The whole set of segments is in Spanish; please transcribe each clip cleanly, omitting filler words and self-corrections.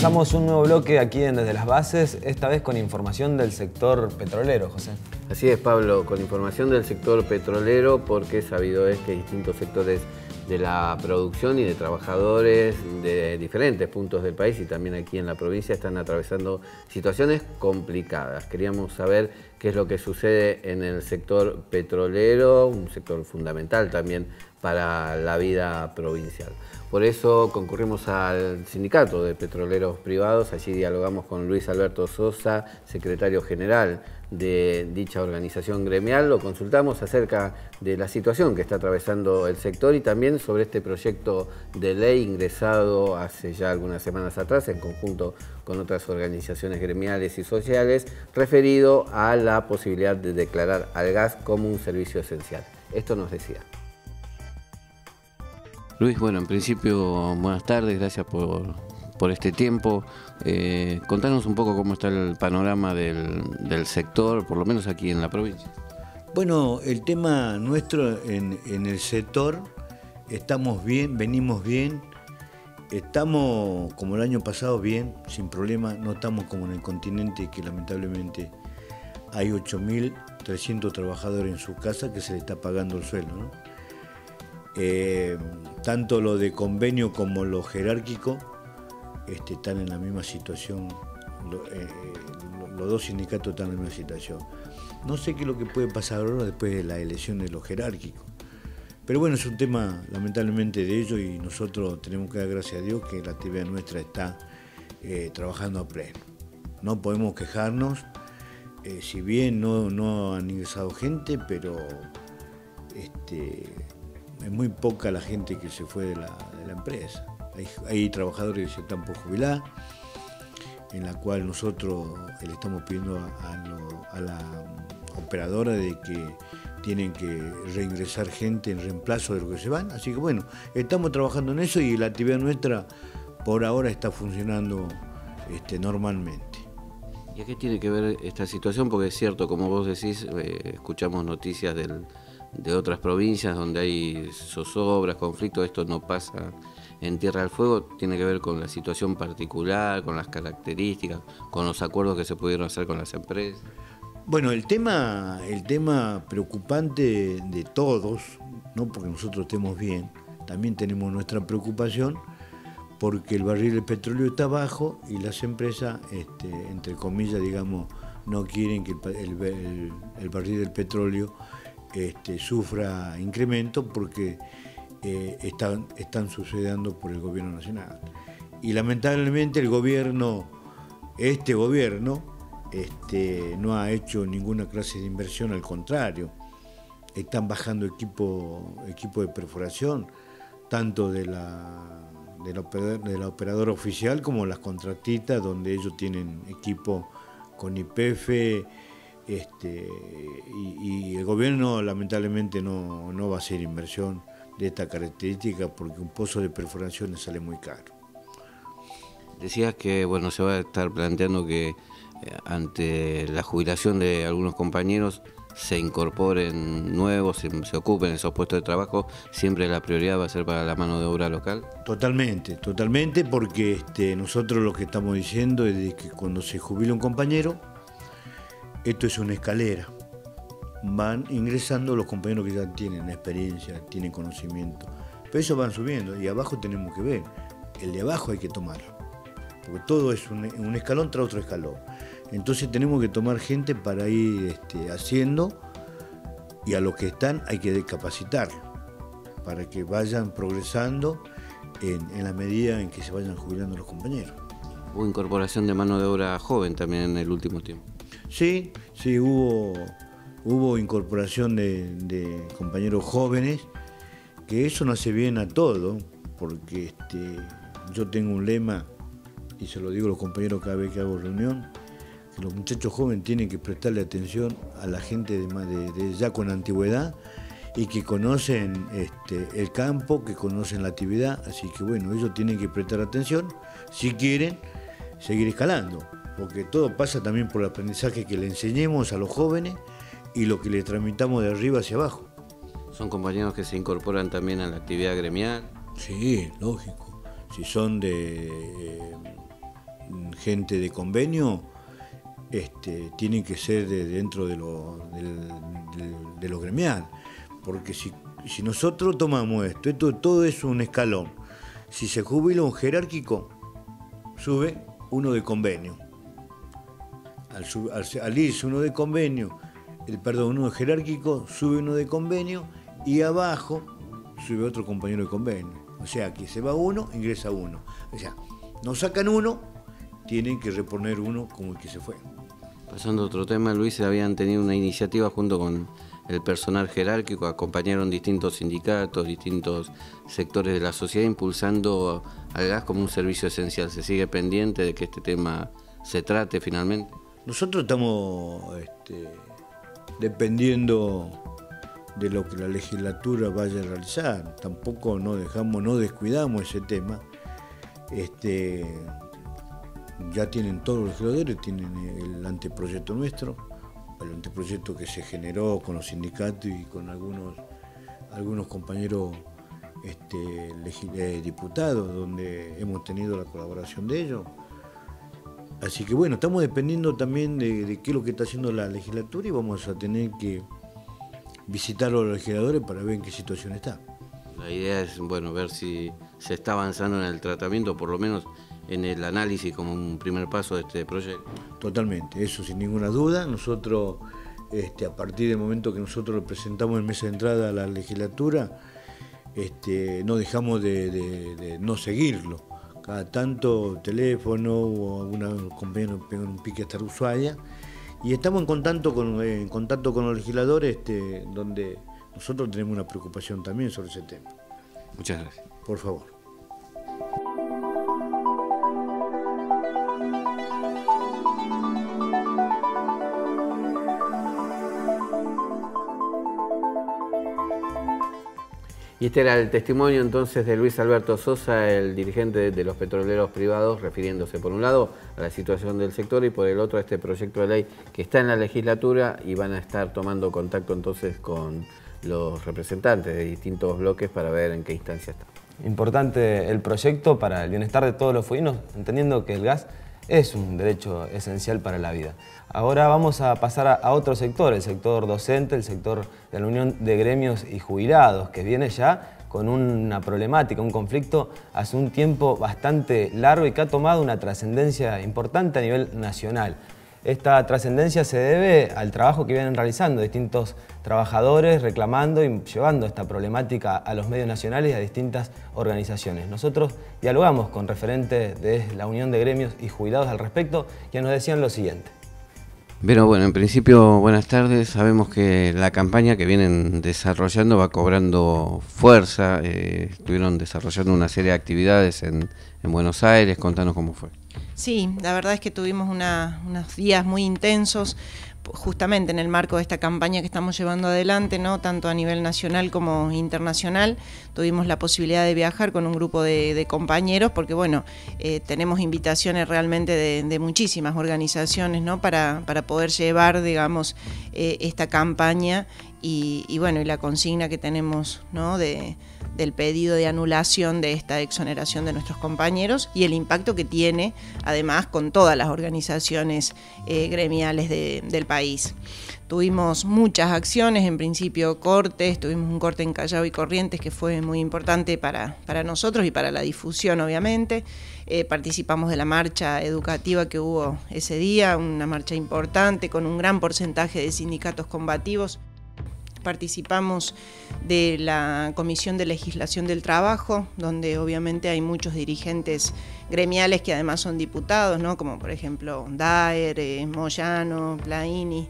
Arrancamos un nuevo bloque aquí en Desde las Bases, esta vez con información del sector petrolero, José. Así es, Pablo, con información del sector petrolero, porque sabido es que distintos sectores de la producción y de trabajadores de diferentes puntos del país y también aquí en la provincia están atravesando situaciones complicadas. Queríamos saber qué es lo que sucede en el sector petrolero, un sector fundamental también para la vida provincial. Por eso concurrimos al Sindicato de Petroleros Privados, allí dialogamos con Luis Alberto Sosa, secretario general de dicha organización gremial, lo consultamos acerca de la situación que está atravesando el sector y también sobre este proyecto de ley ingresado hace ya algunas semanas atrás en conjunto con otras organizaciones gremiales y sociales, referido a la posibilidad de declarar al gas como un servicio esencial. Esto nos decía. Luis, bueno, en principio, buenas tardes, gracias por este tiempo. Contanos un poco cómo está el panorama del sector, por lo menos aquí en la provincia. Bueno, el tema nuestro en el sector, estamos bien, venimos bien, estamos como el año pasado bien, sin problema, no estamos como en el continente que lamentablemente hay 8.300 trabajadores en su casa que se le está pagando el sueldo, ¿no? Tanto lo de convenio como lo jerárquico están en la misma situación, los dos sindicatos están en la misma situación. No sé qué es lo que puede pasar ahora después de la elección de los jerárquicos, pero bueno, es un tema lamentablemente de ellos y nosotros tenemos que dar gracias a Dios que la actividad nuestra está trabajando a pleno. No podemos quejarnos, si bien no han ingresado gente, pero es muy poca la gente que se fue de la empresa. Hay trabajadores que se están por jubilar, en la cual nosotros le estamos pidiendo a la operadora de que tienen que reingresar gente en reemplazo de lo que se van. Así que bueno, estamos trabajando en eso y la actividad nuestra por ahora está funcionando normalmente. ¿Y a qué tiene que ver esta situación? Porque es cierto, como vos decís, escuchamos noticias de otras provincias donde hay zozobras, conflictos. Esto no pasa en Tierra del Fuego, tiene que ver con la situación particular, con las características, con los acuerdos que se pudieron hacer con las empresas. Bueno, el tema preocupante de todos, no porque nosotros estemos bien, también tenemos nuestra preocupación porque el barril del petróleo está bajo y las empresas, entre comillas, digamos, no quieren que el barril del petróleo sufra incremento porque están sucediendo por el gobierno nacional. Y lamentablemente el gobierno, no ha hecho ninguna clase de inversión, al contrario, están bajando equipo de perforación, tanto de la operadora oficial como las contratistas, donde ellos tienen equipo con YPF, y el gobierno lamentablemente no va a hacer inversión de esta característica porque un pozo de perforaciones sale muy caro. Decías que bueno, se va a estar planteando que ante la jubilación de algunos compañeros se incorporen nuevos, se ocupen esos puestos de trabajo, siempre la prioridad va a ser para la mano de obra local. Totalmente, porque nosotros lo que estamos diciendo es de que cuando se jubila un compañero, esto es una escalera. Van ingresando los compañeros que ya tienen experiencia, tienen conocimiento, pero ellos van subiendo y abajo tenemos que ver, el de abajo hay que tomarlo, porque todo es un escalón tras otro escalón. Entonces tenemos que tomar gente para ir haciendo y a los que están hay que capacitarlos para que vayan progresando en la medida en que se vayan jubilando los compañeros. Hubo incorporación de mano de obra joven también en el último tiempo. Sí, hubo incorporación de compañeros jóvenes, que eso no hace bien a todo, porque yo tengo un lema, y se lo digo a los compañeros cada vez que hago reunión, que los muchachos jóvenes tienen que prestarle atención a la gente de ya con antigüedad y que conocen el campo, que conocen la actividad, así que bueno, ellos tienen que prestar atención si quieren seguir escalando, porque todo pasa también por el aprendizaje que le enseñemos a los jóvenes y lo que le transmitamos de arriba hacia abajo. ¿Son compañeros que se incorporan también a la actividad gremial? Sí, lógico. Si son de gente de convenio, tienen que ser dentro de lo gremial, porque si nosotros tomamos esto todo es un escalón. Si se jubila un jerárquico, sube uno de convenio. Al irse uno de convenio, uno de jerárquico, sube uno de convenio y abajo sube otro compañero de convenio. O sea, que se va uno, ingresa uno. O sea, no sacan uno, tienen que reponer uno como el que se fue. Pasando a otro tema, Luis, habían tenido una iniciativa junto con el personal jerárquico, acompañaron distintos sindicatos, distintos sectores de la sociedad, impulsando al gas como un servicio esencial. ¿Se sigue pendiente de que este tema se trate finalmente? Nosotros estamos dependiendo de lo que la legislatura vaya a realizar. Tampoco no descuidamos ese tema. Ya tienen todos los legisladores, tienen el anteproyecto nuestro, el anteproyecto que se generó con los sindicatos y con algunos compañeros diputados, donde hemos tenido la colaboración de ellos. Así que bueno, estamos dependiendo también de qué es lo que está haciendo la legislatura y vamos a tener que visitar a los legisladores para ver en qué situación está. La idea es, ver si se está avanzando en el tratamiento, por lo menos en el análisis como un primer paso de este proyecto. Totalmente, eso sin ninguna duda. Nosotros, a partir del momento que nosotros lo presentamos en mesa de entrada a la legislatura, no dejamos de no seguirlo. Cada tanto teléfono o algún compañero pega un pique hasta Ushuaia y estamos en contacto con los legisladores, donde nosotros tenemos una preocupación también sobre ese tema. Muchas gracias. Por favor. Y este era el testimonio entonces de Luis Alberto Sosa, el dirigente de los petroleros privados, refiriéndose por un lado a la situación del sector y por el otro a este proyecto de ley que está en la legislatura y van a estar tomando contacto entonces con los representantes de distintos bloques para ver en qué instancia está. Importante el proyecto para el bienestar de todos los fueguinos, entendiendo que el gas es un derecho esencial para la vida. Ahora vamos a pasar a otro sector, el sector docente, el sector de la Unión de Gremios y Jubilados, que viene ya con una problemática, un conflicto hace un tiempo bastante largo y que ha tomado una trascendencia importante a nivel nacional. Esta trascendencia se debe al trabajo que vienen realizando distintos trabajadores reclamando y llevando esta problemática a los medios nacionales y a distintas organizaciones. Nosotros dialogamos con referentes de la Unión de Gremios y Jubilados al respecto, que nos decían lo siguiente. Pero bueno, en principio, buenas tardes. Sabemos que la campaña que vienen desarrollando va cobrando fuerza. Estuvieron desarrollando una serie de actividades en Buenos Aires. Contanos cómo fue. Sí, la verdad es que tuvimos unos días muy intensos, justamente en el marco de esta campaña que estamos llevando adelante, ¿no? Tanto a nivel nacional como internacional. Tuvimos la posibilidad de viajar con un grupo de compañeros, porque bueno, tenemos invitaciones realmente de muchísimas organizaciones, ¿no? para poder llevar, digamos, esta campaña y bueno, y la consigna que tenemos, ¿no? del pedido de anulación de esta exoneración de nuestros compañeros y el impacto que tiene, además, con todas las organizaciones gremiales del país. Tuvimos muchas acciones, en principio cortes, tuvimos un corte en Callao y Corrientes que fue muy importante para nosotros y para la difusión, obviamente. Participamos de la marcha educativa que hubo ese día, una marcha importante con un gran porcentaje de sindicatos combativos. Participamos de la Comisión de Legislación del Trabajo, donde obviamente hay muchos dirigentes gremiales que además son diputados, ¿no? Como por ejemplo Daer, Moyano, Plaini,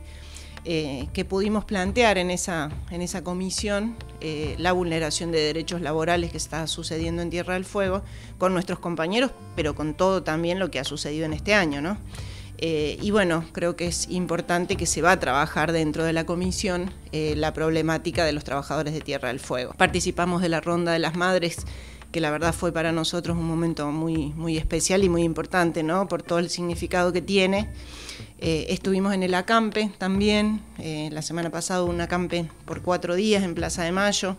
que pudimos plantear en esa comisión la vulneración de derechos laborales que está sucediendo en Tierra del Fuego con nuestros compañeros, pero con todo también lo que ha sucedido en este año, ¿no? Y bueno, creo que es importante que se va a trabajar dentro de la comisión la problemática de los trabajadores de Tierra del Fuego. Participamos de la Ronda de las Madres, que la verdad fue para nosotros un momento muy especial y muy importante, ¿no? Por todo el significado que tiene. Estuvimos en el acampe también, la semana pasada un acampe por 4 días en Plaza de Mayo.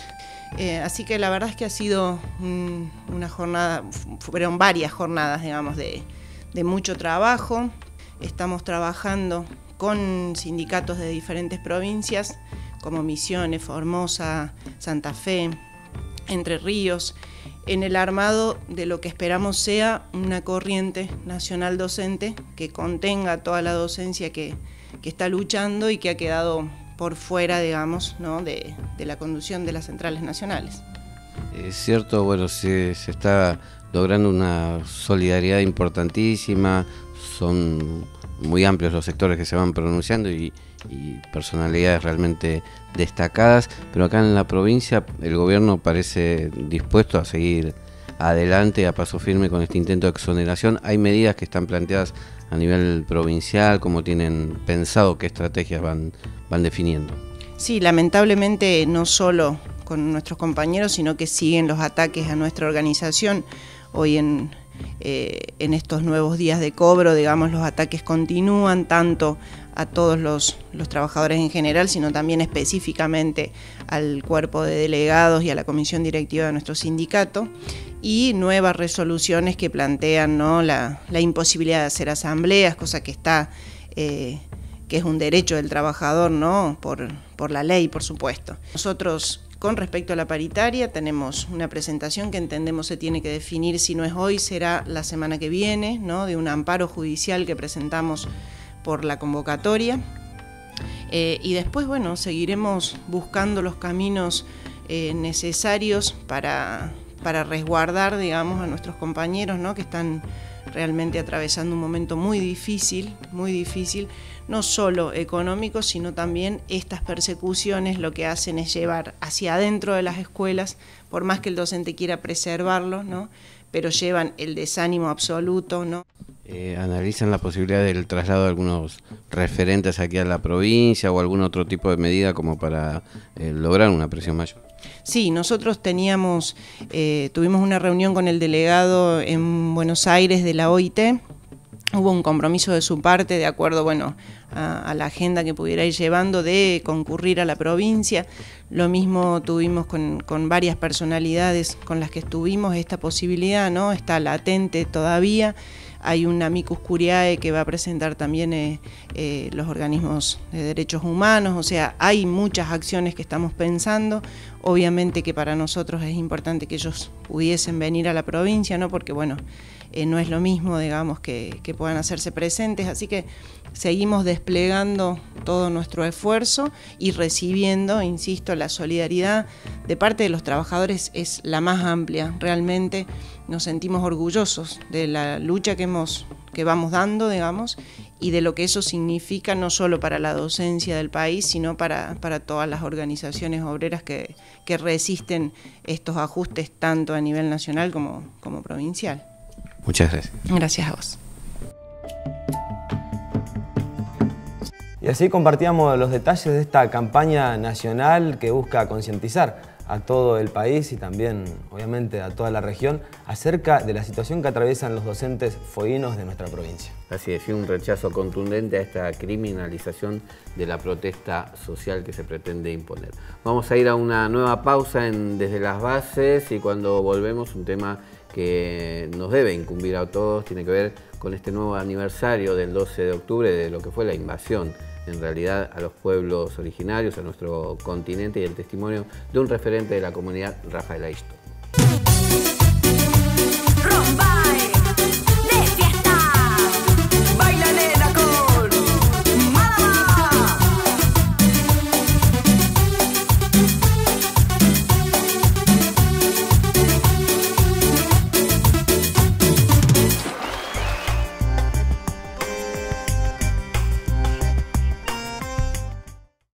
Así que la verdad es que ha sido una jornada, fueron varias jornadas, digamos, de mucho trabajo. Estamos trabajando con sindicatos de diferentes provincias, como Misiones, Formosa, Santa Fe, Entre Ríos, en el armado de lo que esperamos sea una corriente nacional docente que contenga toda la docencia que está luchando y que ha quedado por fuera, digamos, ¿no?, de la conducción de las centrales nacionales. Es cierto, bueno, se está logrando una solidaridad importantísima, son muy amplios los sectores que se van pronunciando y personalidades realmente destacadas, pero acá en la provincia el gobierno parece dispuesto a seguir adelante a paso firme con este intento de exoneración. Hay medidas que están planteadas a nivel provincial, ¿cómo tienen pensado, qué estrategias van definiendo? Sí, lamentablemente no solo con nuestros compañeros, sino que siguen los ataques a nuestra organización. Hoy en estos nuevos días de cobro, digamos, los ataques continúan tanto a todos los trabajadores en general, sino también específicamente al cuerpo de delegados y a la comisión directiva de nuestro sindicato, y nuevas resoluciones que plantean, ¿no?, la imposibilidad de hacer asambleas, cosa que está que es un derecho del trabajador, ¿no?, por la ley, por supuesto. Nosotros, con respecto a la paritaria, tenemos una presentación que entendemos se tiene que definir, si no es hoy, será la semana que viene, ¿no?, de un amparo judicial que presentamos por la convocatoria. Y después, bueno, seguiremos buscando los caminos necesarios para resguardar, digamos, a nuestros compañeros, ¿no?, que están realmente atravesando un momento muy difícil, no solo económico, sino también estas persecuciones lo que hacen es llevar hacia adentro de las escuelas, por más que el docente quiera preservarlo, ¿no?, pero llevan el desánimo absoluto, ¿no? ¿Analizan la posibilidad del traslado de algunos referentes aquí a la provincia o algún otro tipo de medida como para lograr una presión mayor? Sí, nosotros tuvimos una reunión con el delegado en Buenos Aires de la OIT. Hubo un compromiso de su parte, de acuerdo, bueno, a la agenda que pudiera ir llevando, de concurrir a la provincia. Lo mismo tuvimos con varias personalidades con las que estuvimos esta posibilidad, ¿no? Está latente todavía. Hay un amicus curiae que va a presentar también los organismos de derechos humanos, o sea, hay muchas acciones que estamos pensando. Obviamente que para nosotros es importante que ellos pudiesen venir a la provincia, ¿no?, porque bueno, no es lo mismo, digamos, que puedan hacerse presentes, así que seguimos desplegando todo nuestro esfuerzo y recibiendo, insisto, la solidaridad de parte de los trabajadores es la más amplia. Realmente nos sentimos orgullosos de la lucha que vamos dando, digamos, y de lo que eso significa no solo para la docencia del país, sino para todas las organizaciones obreras que resisten estos ajustes tanto a nivel nacional como provincial. Muchas gracias. Gracias a vos. Y así compartíamos los detalles de esta campaña nacional que busca concientizar a todo el país y también, obviamente, a toda la región acerca de la situación que atraviesan los docentes fueguinos de nuestra provincia. Así es, y un rechazo contundente a esta criminalización de la protesta social que se pretende imponer. Vamos a ir a una nueva pausa Desde las Bases y cuando volvemos un tema que nos debe incumbir a todos, tiene que ver con este nuevo aniversario del 12 de octubre de lo que fue la invasión en realidad a los pueblos originarios, a nuestro continente, y el testimonio de un referente de la comunidad, Rafael Aisto.